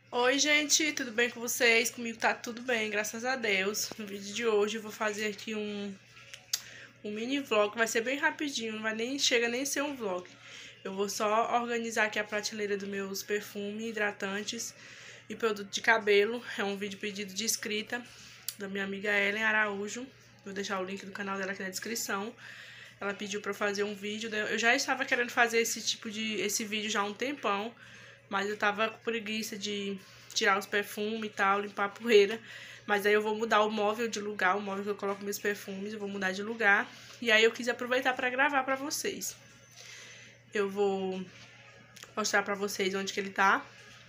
Oi, gente, tudo bem com vocês? Comigo tá tudo bem, graças a Deus. No vídeo de hoje eu vou fazer aqui um mini vlog, vai ser bem rapidinho, não vai nem chega nem ser um vlog. Eu vou só organizar aqui a prateleira dos meus perfumes, hidratantes e produto de cabelo. É um vídeo pedido de inscrita da minha amiga Ellen Araújo. Vou deixar o link do canal dela aqui na descrição. Ela pediu pra eu fazer um vídeo. Eu já estava querendo fazer esse vídeo já há um tempão, mas eu tava com preguiça de tirar os perfumes e tal, limpar a poeira. Mas aí eu vou mudar o móvel de lugar, o móvel que eu coloco meus perfumes, eu vou mudar de lugar. E aí eu quis aproveitar pra gravar pra vocês. Eu vou mostrar pra vocês onde que ele tá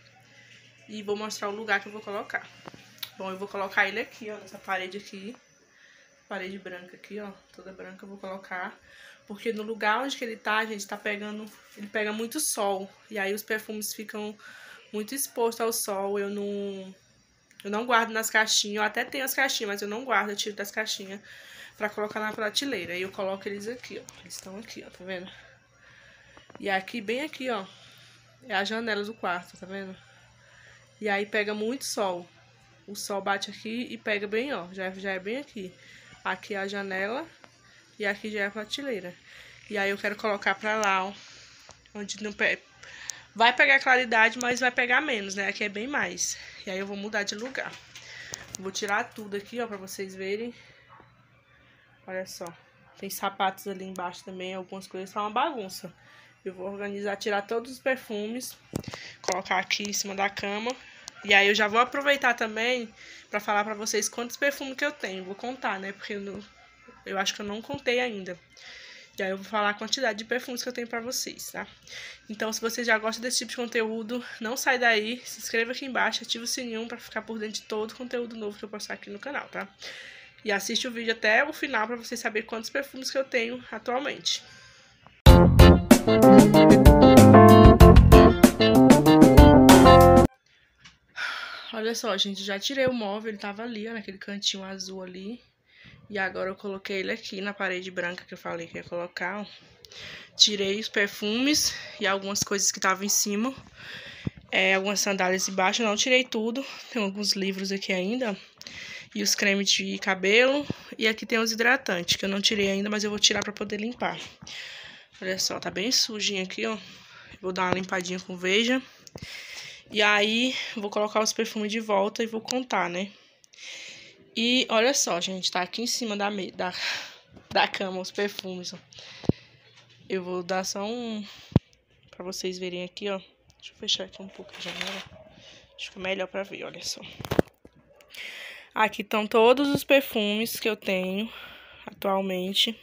e vou mostrar o lugar que eu vou colocar. Bom, eu vou colocar ele aqui, ó, nessa parede aqui. Parede branca aqui, ó, toda branca eu vou colocar. Porque no lugar onde que ele tá, gente, tá pegando... Ele pega muito sol. E aí os perfumes ficam muito expostos ao sol. Eu não guardo nas caixinhas. Eu até tenho as caixinhas, mas eu não guardo. Eu tiro das caixinhas pra colocar na prateleira. E eu coloco eles aqui, ó. Eles estão aqui, ó, tá vendo? E aqui, bem aqui, ó, é a janela do quarto, tá vendo? E aí pega muito sol. O sol bate aqui e pega bem, ó. Já é bem aqui. Aqui é a janela e aqui já é a prateleira. E aí eu quero colocar pra lá, ó. Onde não vai pegar claridade, mas vai pegar menos, né? Aqui é bem mais. E aí eu vou mudar de lugar. Vou tirar tudo aqui, ó, pra vocês verem. Olha só. Tem sapatos ali embaixo também, algumas coisas. Tá uma bagunça. Eu vou organizar, tirar todos os perfumes, colocar aqui em cima da cama. E aí eu já vou aproveitar também pra falar pra vocês quantos perfumes que eu tenho. Vou contar, né? Porque eu acho que eu não contei ainda. E aí eu vou falar a quantidade de perfumes que eu tenho pra vocês, tá? Então, se você já gosta desse tipo de conteúdo, não sai daí. Se inscreva aqui embaixo, ativa o sininho pra ficar por dentro de todo o conteúdo novo que eu postar aqui no canal, tá? E assiste o vídeo até o final pra você saber quantos perfumes que eu tenho atualmente. Olha só, gente, já tirei o móvel, ele tava ali, ó, naquele cantinho azul ali. E agora eu coloquei ele aqui na parede branca que eu falei que ia colocar, ó. Tirei os perfumes e algumas coisas que estavam em cima. Algumas sandálias embaixo, eu não tirei tudo. Tem alguns livros aqui ainda. E os cremes de cabelo. E aqui tem os hidratantes, que eu não tirei ainda, mas eu vou tirar pra poder limpar. Olha só, tá bem sujinho aqui, ó. Vou dar uma limpadinha com Veja. E aí, vou colocar os perfumes de volta e vou contar, né? E olha só, gente, tá aqui em cima da cama os perfumes, ó. Eu vou dar só um... pra vocês verem aqui, ó. Deixa eu fechar aqui um pouco a janela. Acho que é melhor pra ver, olha só. Aqui estão todos os perfumes que eu tenho atualmente.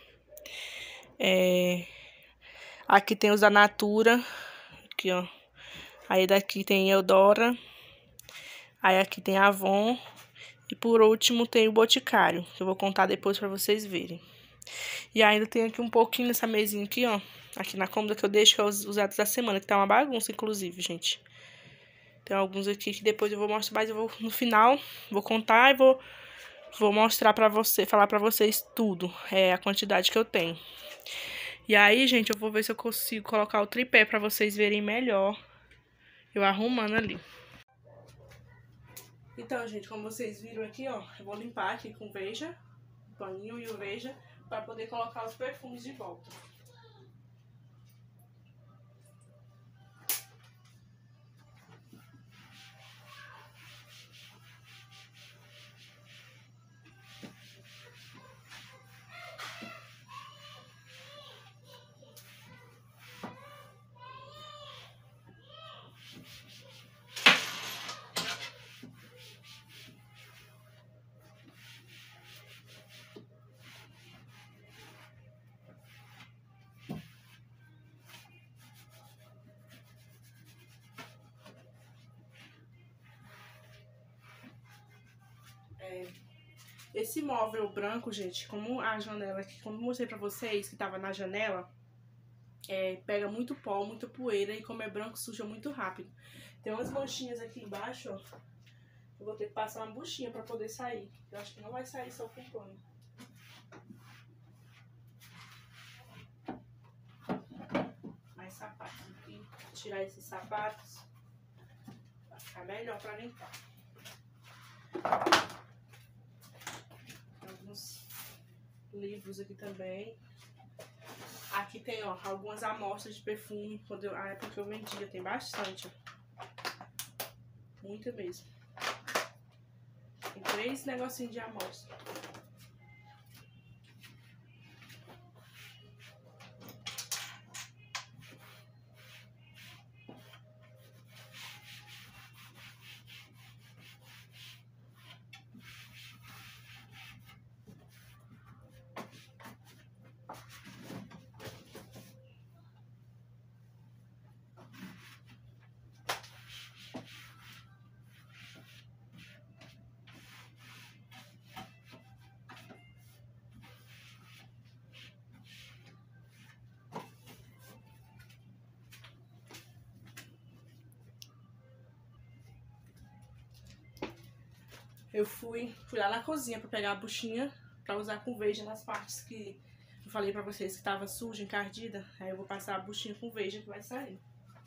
Aqui tem os da Natura. Aqui, ó. Aí daqui tem Eudora. Aí aqui tem Avon. E por último tem o Boticário, que eu vou contar depois pra vocês verem. E ainda tem aqui um pouquinho nessa mesinha aqui, ó. Aqui na cômoda que eu deixo, que é os usados da semana, que tá uma bagunça, inclusive, gente. Tem alguns aqui que depois eu vou mostrar, mas eu vou, no final, vou contar e vou mostrar pra você, falar pra vocês tudo, a quantidade que eu tenho. E aí, gente, eu vou ver se eu consigo colocar o tripé pra vocês verem melhor, eu arrumando ali. Então, gente, como vocês viram aqui, ó, eu vou limpar aqui com Veja, o paninho e o Veja, pra poder colocar os perfumes de volta. Esse móvel branco, gente, como a janela aqui, como eu mostrei pra vocês, que tava na janela, pega muito pó, muita poeira, e como é branco, suja muito rápido. Tem umas manchinhas aqui embaixo, ó. Eu vou ter que passar uma buchinha pra poder sair. Eu acho que não vai sair só com pano. Mais sapatos aqui. Vou tirar esses sapatos. ficar melhor pra limpar. Tem alguns livros aqui também. Aqui tem, ó, algumas amostras de perfume. A época que eu vendia, tem bastante, ó. Muita mesmo. Tem 3 negocinhos de amostra. Eu fui lá na cozinha pra pegar a buchinha pra usar com Veja nas partes que eu falei pra vocês que tava suja, encardida. Aí eu vou passar a buchinha com Veja que vai sair.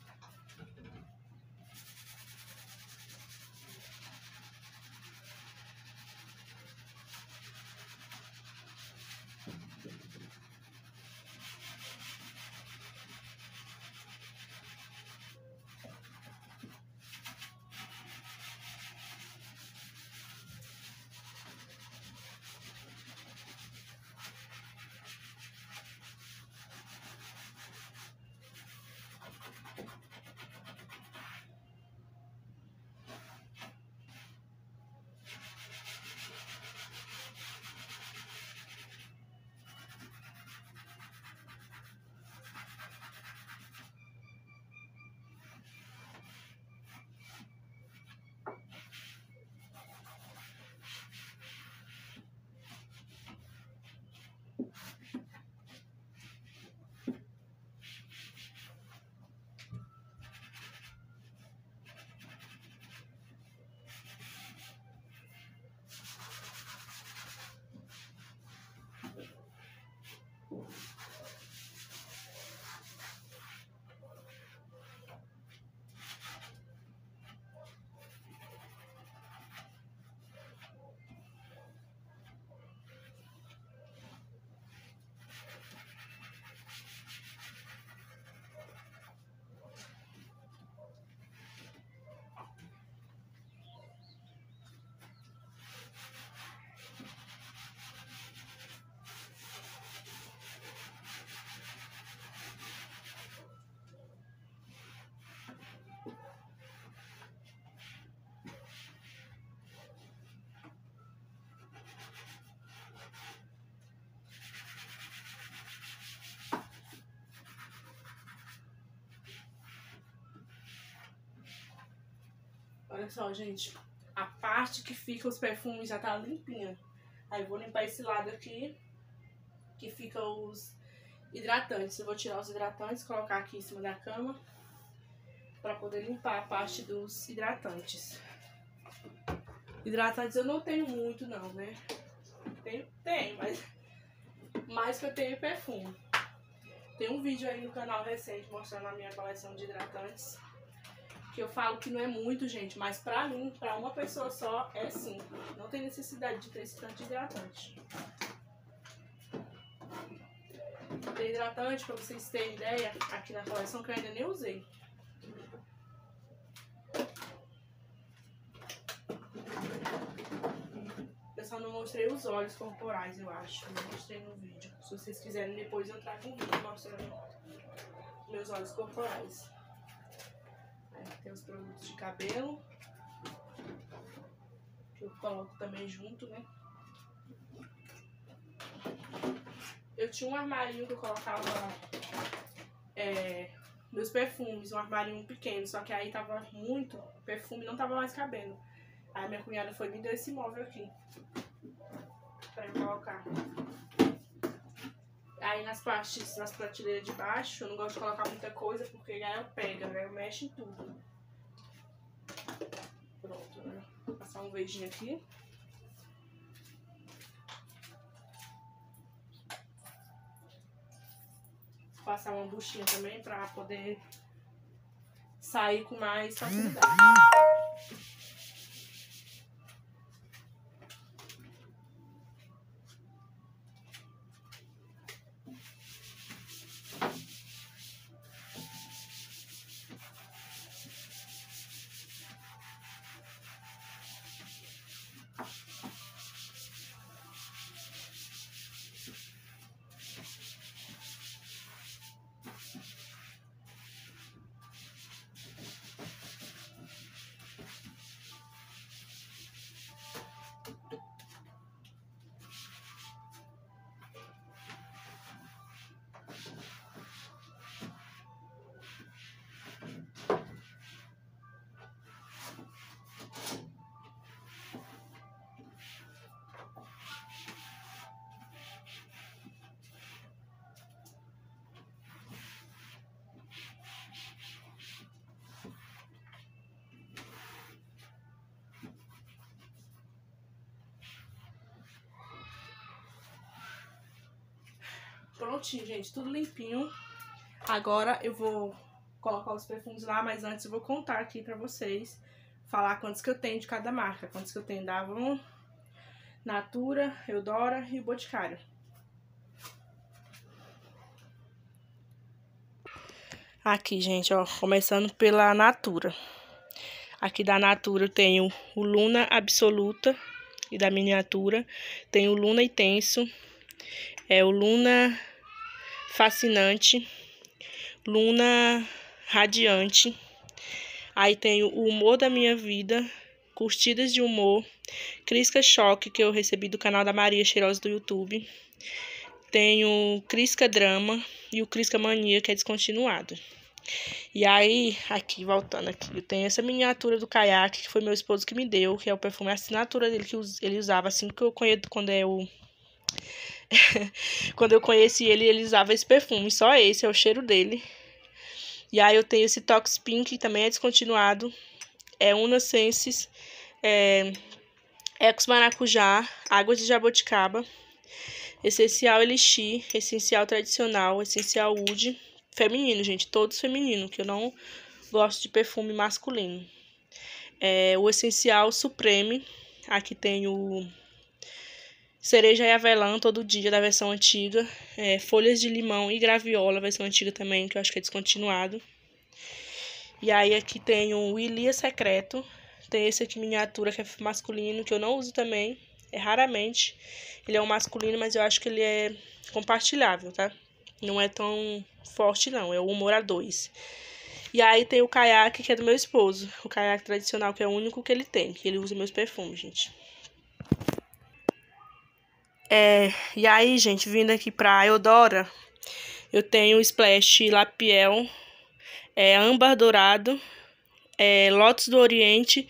Olha só, gente, a parte que fica os perfumes já tá limpinha. Aí eu vou limpar esse lado aqui, que fica os hidratantes. Eu vou tirar os hidratantes, colocar aqui em cima da cama, pra poder limpar a parte dos hidratantes. Hidratantes eu não tenho muito não, né? Tenho, mas mais que eu tenho perfume. Tem um vídeo aí no canal recente mostrando a minha coleção de hidratantes. Que eu falo que não é muito, gente, mas pra mim, pra uma pessoa só, é sim. Não tem necessidade de ter esse tanto de hidratante. Tem hidratante, pra vocês terem ideia, aqui na coleção que eu ainda nem usei. Eu só não mostrei os óleos corporais, eu acho. Não mostrei no vídeo. Se vocês quiserem depois eu trago um vídeo mostrando meus óleos corporais. Tem os produtos de cabelo, que eu coloco também junto, né? Eu tinha um armarinho que eu colocava meus perfumes, um armarinho pequeno, só que aí tava muito perfume, não tava mais cabendo. Aí minha cunhada foi e me deu esse móvel aqui, pra eu colocar. Aí nas prateleiras de baixo, eu não gosto de colocar muita coisa, porque aí eu pego, né? Eu mexo em tudo. Pronto, né? Vou passar um beijinho aqui. Vou passar uma buchinha também pra poder sair com mais facilidade. Prontinho, gente, tudo limpinho. Agora eu vou colocar os perfumes lá, mas antes eu vou contar aqui pra vocês, falar quantos que eu tenho de cada marca, quantos que eu tenho da Avon, Natura, Eudora e o Boticário. Aqui, gente, ó, começando pela Natura. Aqui da Natura eu tenho o Luna Absoluta e da Miniatura, tenho o Luna Intenso, o Luna Fascinante, Luna Radiante. Aí tenho o Humor da Minha Vida, Curtidas de Humor, Crisca Choque, que eu recebi do canal da Maria Cheirosa do YouTube. Tenho Crisca Drama e o Crisca Mania, que é descontinuado. E aí, aqui, voltando aqui, eu tenho essa miniatura do Caiaque, que foi meu esposo que me deu, que é o perfume, a assinatura dele, que ele usava assim que eu conheço, quando eu conheci ele, ele usava esse perfume, só esse, é o cheiro dele. E aí eu tenho esse Tox Pink, que também é descontinuado, Una Senses, Ecos Maracujá, Águas de Jaboticaba, Essencial Elixir, Essencial Tradicional, Essencial Wood, feminino, gente, todos femininos, que eu não gosto de perfume masculino. O Essencial Supreme, aqui tem o Cereja e Avelã, todo dia, da versão antiga. Folhas de Limão e Graviola, versão antiga também, que eu acho que é descontinuado. E aí aqui tem o Ilia Secreto. Tem esse aqui, miniatura, que é masculino, que eu não uso também. Raramente. Ele é um masculino, mas eu acho que ele é compartilhável, tá? Não é tão forte, não. É o Humor A2. E aí tem o Caiaque, que é do meu esposo. O Caiaque tradicional, que é o único que ele tem. Que ele usa meus perfumes, gente. E aí, gente, vindo aqui pra Eudora, eu tenho o Splash Lapiel, Âmbar Dourado, Lótus do Oriente,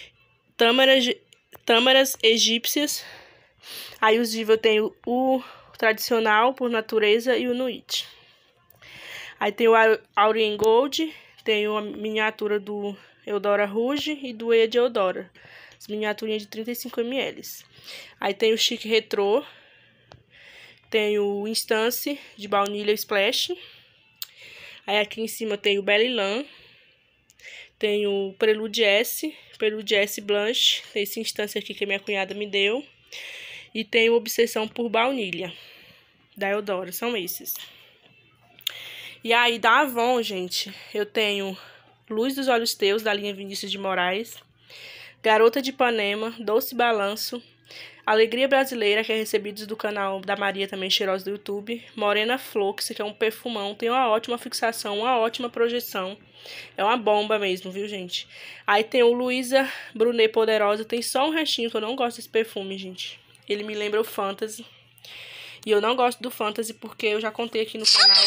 Tâmaras Egípcias. Aí os Diva eu tenho o tradicional, por natureza, e o Nuit. Aí tem o Aurien Gold, tenho a miniatura do Eudora Rouge e do Eia de Eudora. As miniaturinhas de 35 ml. Aí tem o Chic Retrô. Tem o Instance de baunilha Splash. Aí aqui em cima tem o Belle-Lin. Tem o Prelude S Blanche. Tem esse Instance aqui que a minha cunhada me deu. E tem o Obsessão por Baunilha, da Eudora. São esses. E aí da Avon, gente, eu tenho Luz dos Olhos Teus, da linha Vinícius de Moraes. Garota de Ipanema, Doce Balanço. Alegria Brasileira, que é recebidos do canal da Maria, também cheirosa do YouTube. Morena Flor, que é um perfumão, tem uma ótima fixação, uma ótima projeção. É uma bomba mesmo, viu, gente? Aí tem o Luísa Brunet Poderosa, tem só um restinho, que eu não gosto desse perfume, gente. Ele me lembra o Fantasy. E eu não gosto do Fantasy porque eu já contei aqui no canal.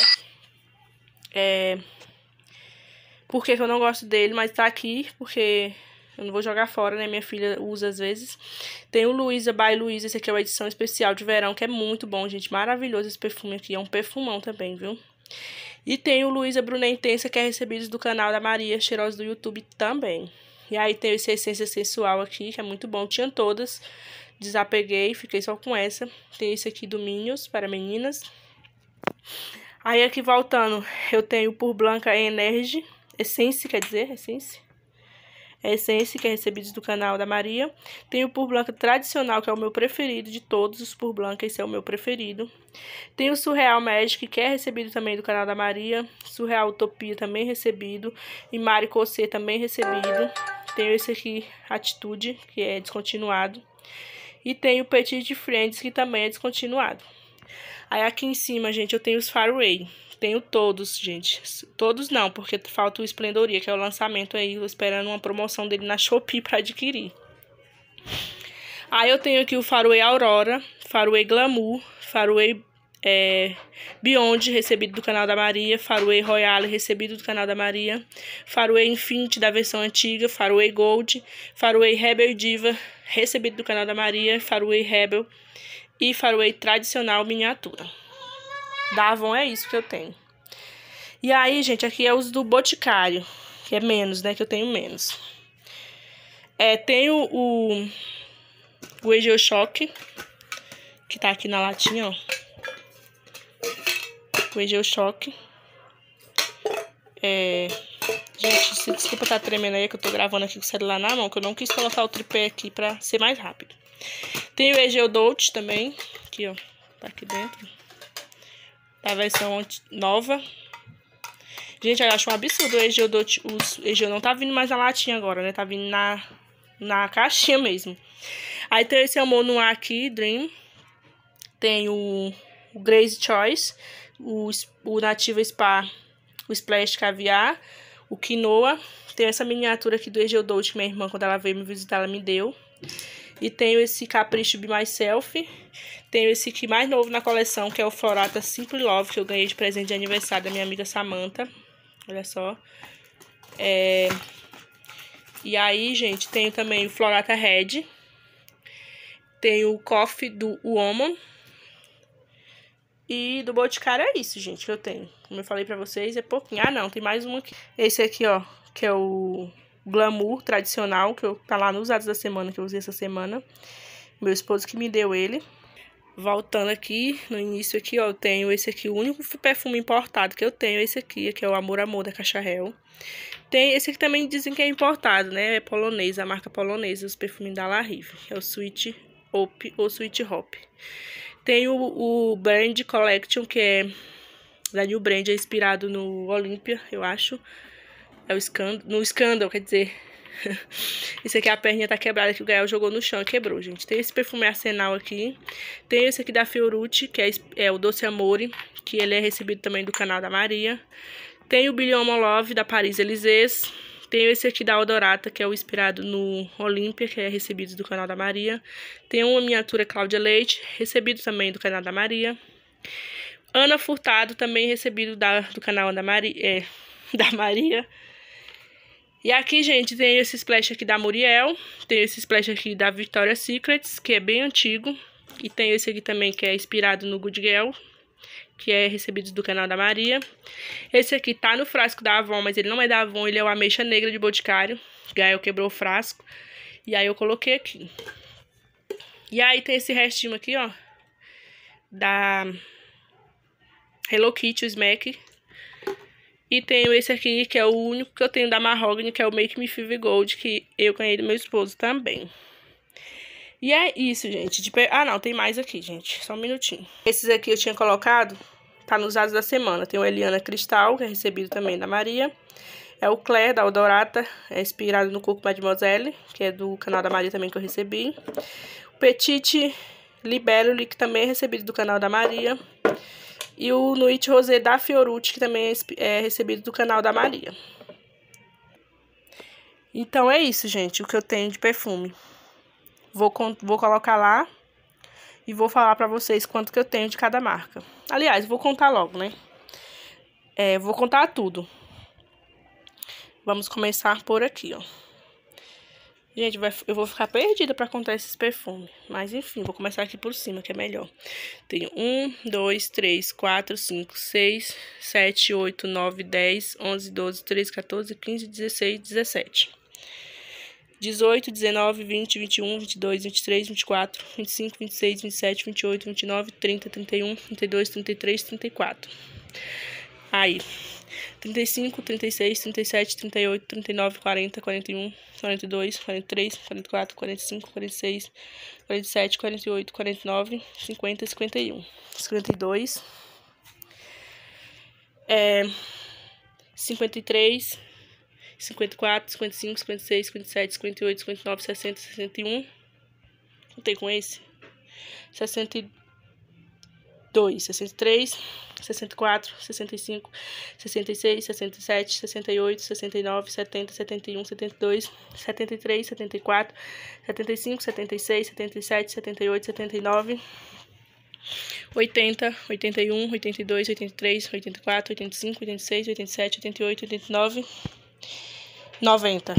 Por que eu não gosto dele, mas tá aqui porque eu não vou jogar fora, né? Minha filha usa às vezes. Tem o Luísa by Luísa, esse aqui é uma edição especial de verão, que é muito bom, gente. Maravilhoso esse perfume aqui, é um perfumão também, viu? E tem o Luísa Brunet Intensa, que é recebido do canal da Maria Cheirosa do YouTube também. E aí tem esse Essência Sensual aqui, que é muito bom. Tinha todas, desapeguei, fiquei só com essa. Tem esse aqui do Minions, para meninas. Aí aqui voltando, eu tenho por Blanca Energy, Essence, quer dizer, Essence. Essence, que é recebidos do canal da Maria. Tem o Pur Blanca tradicional, que é o meu preferido de todos os Pur Blanca, esse é o meu preferido. Tem o Surreal Magic, que é recebido também do canal da Maria. Surreal Utopia também recebido. E Mari Cosset também recebido. Tem esse aqui, Atitude, que é descontinuado. E tem o Petit Friends, que também é descontinuado. Aí aqui em cima, gente, eu tenho os Faraway. Tenho todos, gente. Todos não, porque falta o Esplendoria, que é o lançamento aí. Tô esperando uma promoção dele na Shopee pra adquirir. Aí eu tenho aqui o Faraway Aurora, Faraway Glamour, Faraway Beyond, recebido do canal da Maria. Faraway Royale, recebido do canal da Maria. Faraway Infinity, da versão antiga. Faraway Gold. Faraway Rebel Diva, recebido do canal da Maria. Faraway Rebel. E Faraway Tradicional Miniatura. Da Avon é isso que eu tenho. E aí, gente, aqui é os do Boticário, que é menos, né? Que eu tenho menos. Tenho o Egeo Choque, que tá aqui na latinha, ó. O Egeo Choque. Gente, se desculpa tá tremendo aí, que eu tô gravando aqui com o celular na mão, que eu não quis colocar o tripé aqui pra ser mais rápido. Tem o Egeo Dolce também, aqui, ó, tá aqui dentro. Da versão nova. Gente, eu acho um absurdo o Egeo Dolce. O Egeo não tá vindo mais na latinha agora, né? Tá vindo na caixinha mesmo. Aí tem esse Amor no Ar aqui, Dream. Tem o Grace Choice. O Nativa Spa. O Splash Caviar. O Quinoa. Tem essa miniatura aqui do Egeo Dolce que minha irmã, quando ela veio me visitar, ela me deu. E tenho esse Capricho Be Myself. Tenho esse aqui mais novo na coleção, que é o Florata Simple Love, que eu ganhei de presente de aniversário da minha amiga Samantha. Olha só. E aí, gente, tenho também o Florata Red. Tenho o Coffee do Woman. E do Boticário é isso, gente, que eu tenho. Como eu falei pra vocês, é pouquinho. Ah, não, tem mais um aqui. Esse aqui, ó, que é o Glamour tradicional, que tá lá nos usados da semana, que eu usei essa semana. Meu esposo que me deu ele. Voltando aqui, no início aqui, ó, eu tenho esse aqui, o único perfume importado que eu tenho, esse aqui, que é o Amor Amor da Cacharel. Tem esse aqui também dizem que é importado, né, é polonês, a marca polonesa, os perfumes da La Rive, é o Sweet Hop ou Sweet Hop. Tem o Brand Collection, que é da New Brand, é inspirado no Olympia, eu acho. É no Scandal, quer dizer. Esse aqui a perninha tá quebrada, que o Gael jogou no chão e quebrou, gente. Tem esse perfume Arsenal aqui. Tem esse aqui da Fiorucci, que é o Doce Amore, que ele é recebido também do canal da Maria. Tem o Billion Love da Paris Élysées. Tem esse aqui da Odorata, que é o inspirado no Olympia, que é recebido do canal da Maria. Tem uma miniatura Cláudia Leite, recebido também do canal da Maria. Ana Furtado, também recebido do canal da Maria. Da Maria. E aqui, gente, tem esse splash aqui da Muriel. Tem esse splash aqui da Victoria's Secrets, que é bem antigo. E tem esse aqui também, que é inspirado no Good Girl, que é recebido do canal da Maria. Esse aqui tá no frasco da Avon, mas ele não é da Avon, ele é o Ameixa Negra de Boticário. Gael quebrou o frasco. E aí eu coloquei aqui. E aí tem esse restinho aqui, ó, da Hello Kitty, o Smack. E tenho esse aqui, que é o único que eu tenho da Mahogany, que é o Make Me Feel Gold, que eu ganhei do meu esposo também. E é isso, gente. Ah, não, tem mais aqui, gente. Só um minutinho. Esses aqui eu tinha colocado, tá nos usados da semana. Tem o Eliana Cristal, que é recebido também da Maria. É o Claire, da Odorata, é inspirado no Coco Mademoiselle, que é do canal da Maria também, que eu recebi. O Petit Libellule, que também é recebido do canal da Maria. E o Nuit Rosé da Fiorucci, que também é recebido do canal da Maria. Então é isso, gente, o que eu tenho de perfume. Vou colocar lá e vou falar pra vocês quanto que eu tenho de cada marca. Aliás, vou contar logo, né? Vou contar tudo. Vamos começar por aqui, ó. Gente, eu vou ficar perdida pra contar esses perfumes. Mas, enfim, vou começar aqui por cima, que é melhor. Tenho 1, 2, 3, 4, 5, 6, 7, 8, 9, 10, 11, 12, 13, 14, 15, 16, 17. 18, 19, 20, 21, 22, 23, 24, 25, 26, 27, 28, 29, 30, 31, 32, 33, 34. Aí, 35, 36, 37, 38, 39, 40, 41, 42, 43, 44, 45, 46, 47, 48, 49, 50, 51, 52, 53, 54, 55, 56, 57, 58, 59, 60, 61. Contei com esse. 62, 63, 64, 65, 66, 67, 68, 69, 70, 71, 72, 73, 74, 75, 76, 77, 78, 79, 80, 81, 82, 83, 84, 85, 86, 87, 88, 89, 90.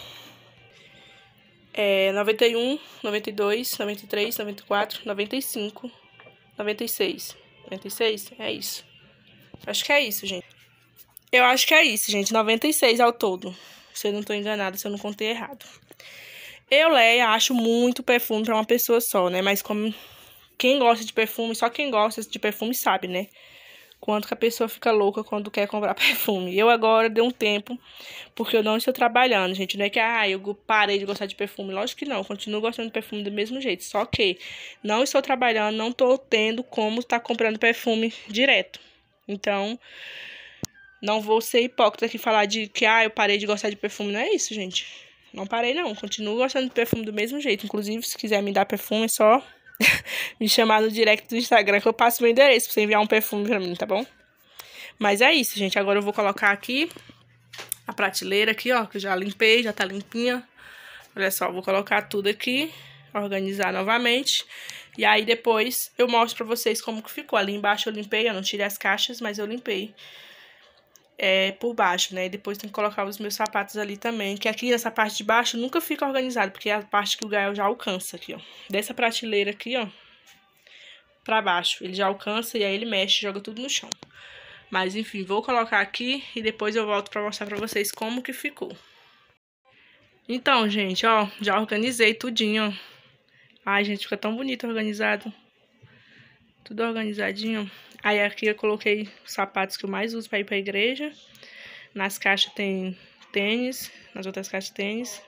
91, 92, 93, 94, 95, 96. 96? É isso. Acho que é isso, gente. Eu acho que é isso, gente. 96 ao todo. Se eu não tô enganada, se eu não contei errado. Eu, Leia, acho muito perfume pra uma pessoa só, né? Mas como quem gosta de perfume, só quem gosta de perfume sabe, né? Quanto que a pessoa fica louca quando quer comprar perfume. Eu agora dei um tempo, porque eu não estou trabalhando, gente. Não é que, eu parei de gostar de perfume. Lógico que não, eu continuo gostando de perfume do mesmo jeito. Só que não estou trabalhando, não estou tendo como estar comprando perfume direto. Então, não vou ser hipócrita aqui e falar de que, eu parei de gostar de perfume. Não é isso, gente. Não parei, não. Continuo gostando de perfume do mesmo jeito. Inclusive, se quiser me dar perfume, é só me chamar no direct do Instagram que eu passo meu endereço pra você enviar um perfume pra mim, tá bom? Mas é isso, gente. Agora eu vou colocar aqui a prateleira aqui, ó, que eu já limpei, já tá limpinha. Olha só, vou colocar tudo aqui, organizar novamente. E aí depois eu mostro pra vocês como que ficou. Ali embaixo eu limpei, eu não tirei as caixas, mas eu limpei por baixo, né? E depois tem que colocar os meus sapatos ali também, que aqui nessa parte de baixo nunca fica organizado, porque é a parte que o Gael já alcança aqui, ó. Dessa prateleira aqui, ó, pra baixo, ele já alcança e aí ele mexe, joga tudo no chão. Mas enfim, vou colocar aqui e depois eu volto pra mostrar pra vocês como que ficou. Então, gente, ó, já organizei tudinho, ó. Ai, gente, fica tão bonito organizado. Tudo organizadinho. Aí aqui eu coloquei os sapatos que eu mais uso pra ir pra igreja. Nas caixas tem tênis, nas outras caixas tênis.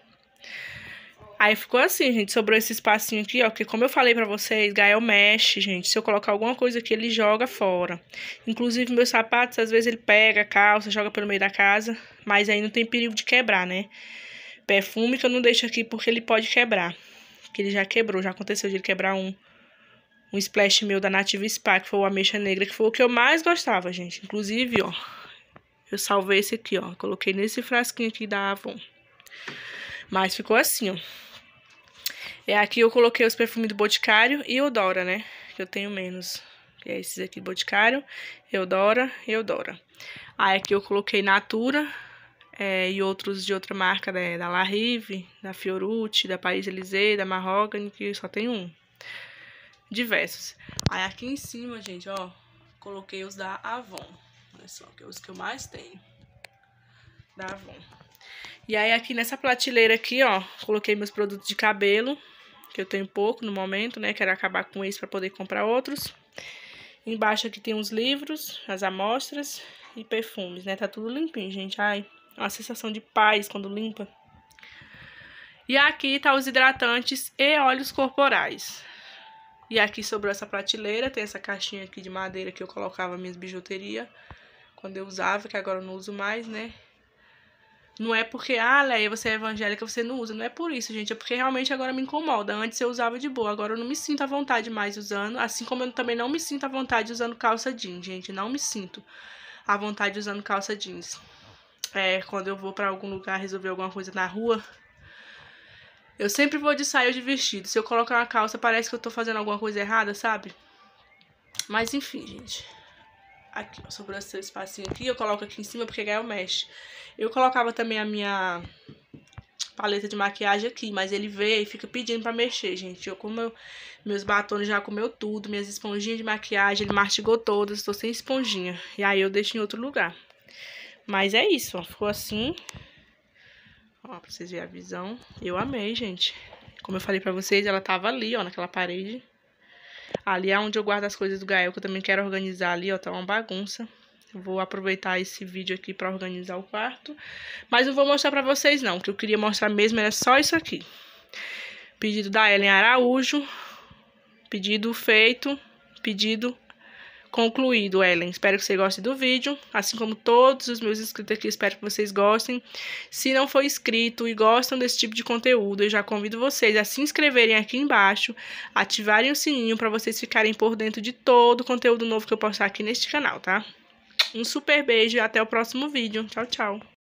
Aí ficou assim, gente, sobrou esse espacinho aqui, ó, porque como eu falei pra vocês, Gael mexe, gente. Se eu colocar alguma coisa aqui, ele joga fora. Inclusive, meus sapatos, às vezes ele pega a calça, joga pelo meio da casa, mas aí não tem perigo de quebrar, né? Perfume que eu não deixo aqui porque ele pode quebrar. Que ele já quebrou, já aconteceu de ele quebrar um splash meu da Nativa Spa, que foi o ameixa negra, que foi o que eu mais gostava, gente. Inclusive, ó, eu salvei esse aqui, ó, coloquei nesse frasquinho aqui da Avon. Mas ficou assim, ó. Aqui eu coloquei os perfumes do Boticário e Eudora, né? Que eu tenho menos. Que é esses aqui, Boticário, Eudora e Eudora. Aí aqui eu coloquei Natura e outros de outra marca, né? Da La Rive, da Fiorucci, da Paris Élysée, da Mahogany, que só tem um. Diversos. Aí aqui em cima, gente, ó, coloquei os da Avon. Olha só, que é os que eu mais tenho. Da Avon. E aí aqui nessa prateleira aqui, ó, coloquei meus produtos de cabelo, que eu tenho pouco no momento, né? Quero acabar com esse pra poder comprar outros. Embaixo aqui tem uns livros, as amostras e perfumes, né? Tá tudo limpinho, gente. Ai, uma sensação de paz quando limpa. E aqui tá os hidratantes e óleos corporais. E aqui sobrou essa prateleira, tem essa caixinha aqui de madeira que eu colocava minhas bijuterias quando eu usava, que agora eu não uso mais, né? Não é porque, Leia, você é evangélica, você não usa. Não é por isso, gente. É porque realmente agora me incomoda. Antes eu usava de boa. Agora eu não me sinto à vontade mais usando. Assim como eu também não me sinto à vontade usando calça jeans, gente. Não me sinto à vontade usando calça jeans. Quando eu vou pra algum lugar resolver alguma coisa na rua, eu sempre vou de saia ou de vestido. Se eu colocar uma calça, parece que eu tô fazendo alguma coisa errada, sabe? Mas enfim, gente. Aqui, ó, sobrou esse espacinho aqui. Eu coloco aqui em cima porque Gael mexe. Eu colocava também a minha paleta de maquiagem aqui, mas ele veio e fica pedindo pra mexer, gente. Meus batons já comeu tudo, minhas esponjinhas de maquiagem, ele mastigou todas, tô sem esponjinha. E aí eu deixo em outro lugar. Mas é isso, ó, ficou assim. Ó, pra vocês verem a visão. Eu amei, gente. Como eu falei pra vocês, ela tava ali, ó, naquela parede. Ali é onde eu guardo as coisas do Gael, que eu também quero organizar ali, ó, tá uma bagunça. Vou aproveitar esse vídeo aqui pra organizar o quarto. Mas não vou mostrar pra vocês não, o que eu queria mostrar mesmo era só isso aqui. Pedido da Ellen Araújo. Pedido feito. Pedido concluído, Ellen. Espero que você goste do vídeo, assim como todos os meus inscritos aqui, espero que vocês gostem. Se não for inscrito e gostam desse tipo de conteúdo, eu já convido vocês a se inscreverem aqui embaixo, ativarem o sininho para vocês ficarem por dentro de todo o conteúdo novo que eu postar aqui neste canal, tá? Um super beijo e até o próximo vídeo. Tchau, tchau!